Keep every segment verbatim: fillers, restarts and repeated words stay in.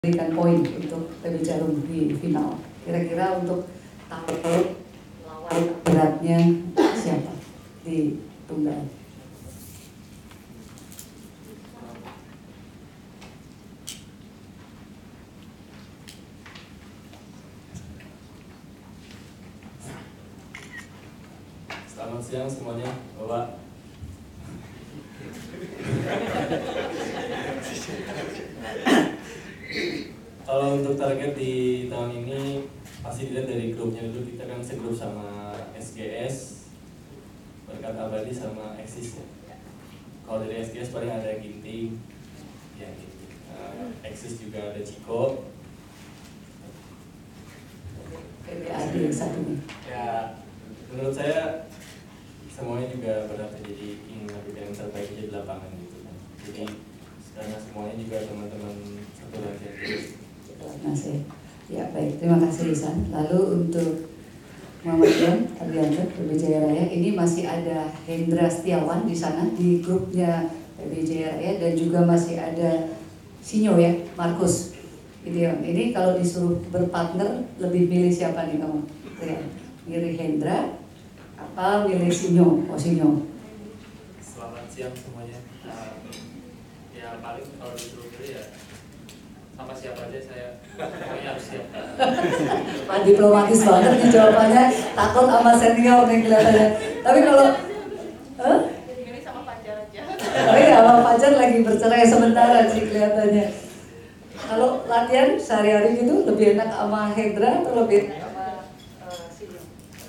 berikan poin untuk P B Jarum di final. Kira-kira untuk tackle lawan beratnya siapa di tunggal? Selamat siang semuanya, Bapak. Kalau untuk target di tahun ini pasti dilihat dari grupnya dulu. Kita kan segrup sama S G S, Berkat Abadi sama Eksis ya. Kalau dari S G S paling ada Ginting, ya gitu. Uh, Eksis juga ada Ciko. P B A D yang satu nih. Ya, menurut saya semuanya juga berhak jadi ingin melakukan yang terbaik di lapangan gitu kan. Jadi karena semuanya juga teman-teman satu lagi. Terima kasih. Ya baik, terima kasih Isan. Lalu untuk Muhammadiyah Ardianto P B Jaya Raya, ini masih ada Hendra Setiawan di sana di grupnya P B Jaya Raya dan juga masih ada Sinyo ya, Markus. Gitu ya. Ini kalau disuruh berpartner lebih milih siapa nih kamu? Ya, milih Hendra apa milih Sinyo? Oh Sinyo. Selamat siang semuanya. Uh, ya paling kalau disuruh pilih ya sama siapa aja saya pokoknya harus siap. Pak diplomatis banget nih jawabannya, takut sama senior nih kelihatannya. Tapi kalau, huh? Pilih sama Fajar aja. Oh iya, sama Fajar lagi bercerai sementara sih kelihatannya. Kalau latihan sehari-hari gitu lebih enak sama Hendra atau lebih enak sama uh, Sinyo?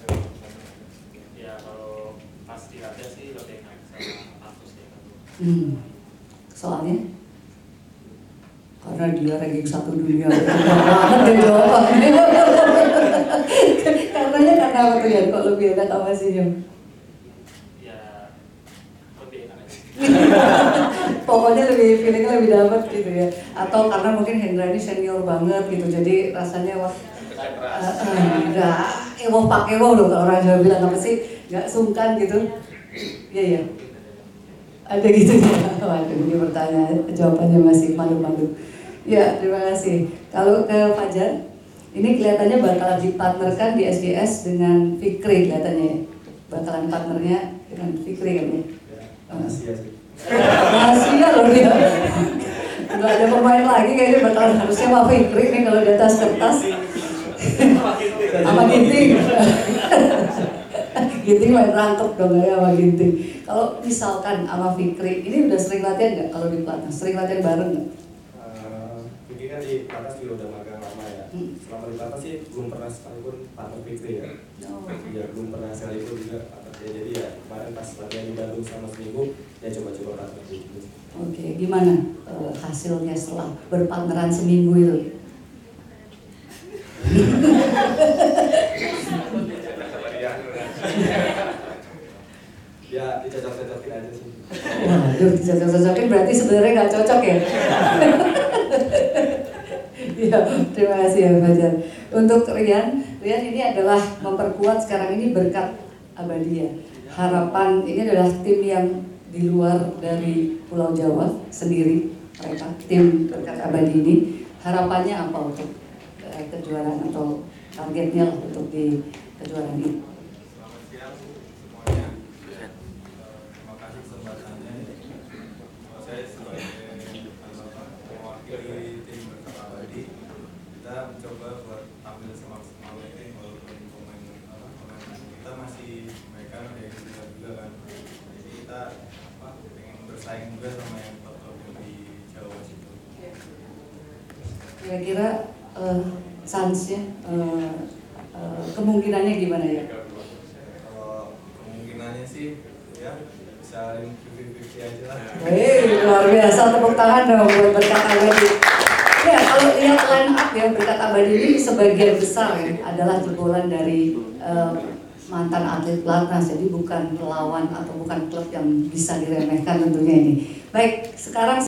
Ya kalau pas dilatih sih lebih enak sama Markus ya. Hmm. Soalnya? Karena dia ranking satu dunia. Banget dia jawabannya. Karenanya karena apa tuh ya? Kok lebih enak sama Sinyo? Ya lebih enak aja. Pokoknya lebih feelingnya lebih dapat gitu ya. Atau karena mungkin Hendra ini senior banget gitu, jadi rasanya wah nggak ewoh pakai ewoh loh kalau orang Jawa bilang apa sih, nggak sungkan gitu. Iya ya. Ada gitu ya. Waduh, ini pertanyaan jawabannya masih malu-malu. Ya terima kasih. Kalau ke Fajar, ini kelihatannya bakalan dipartnerkan di S G S dengan Fikri kelihatannya ya. Bakalan partnernya dengan Fikri kan ya. Makasih ya sih. Rahasia loh dia. Nggak ada pemain lagi kayaknya bakalan harusnya sama Fikri nih kalau di atas kertas. Sama Ginting. Ginting main rangkep dong ya sama Ginting. Kalau misalkan sama Fikri, ini udah sering latihan nggak kalau di pelatnas? Sering latihan bareng nggak? Uh, Fikri kan di pelatnas juga udah magang lama ya. Hmm. Selama di pelatnas sih belum pernah sekalipun partner Fikri ya. Oh. Ya belum pernah sekalipun juga partner dia. Jadi ya kemarin pas latihan di Bandung sama seminggu ya coba-coba partner gitu. Oke, gimana uh, hasilnya setelah berpartneran seminggu itu? Ya dicocok-cocokin aja sih. Waduh, dicocok-cocokin berarti sebenarnya nggak cocok ya? Ya, terima kasih ya Fajar. Untuk Rian, Rian ini adalah memperkuat sekarang ini Berkat Abadi ya. Harapan ini adalah tim yang di luar dari Pulau Jawa sendiri, mereka tim Berkat Abadi ini. Harapannya apa untuk uh, kejuaraan atau targetnya lah untuk di kejuaraan ini? Selamat siang semuanya. Terima kasih kesempatannya. Saya sebagai mewakili tim Berkat Abadi, kita mencoba buat tampil semaksimal mungkin walaupun pemain apa, pemain kita masih mereka dari kita juga kan. Jadi kita apa, pengen bersaing juga sama yang top-top yang di Jawa situ. Kira-kira uh, chance-nya, uh, uh, kemungkinannya gimana ya? Kalau kemungkinannya sih ya bisa lima puluh lima puluh aja lah. Hei, luar biasa, tepuk tangan dong buat Berkat Abadi. Ya, kalau lihat line up ya, Berkat Abadi ini sebagian besar ya adalah jebolan dari uh, mantan atlet pelatnas, jadi bukan lawan atau bukan klub yang bisa diremehkan tentunya ini. Baik, sekarang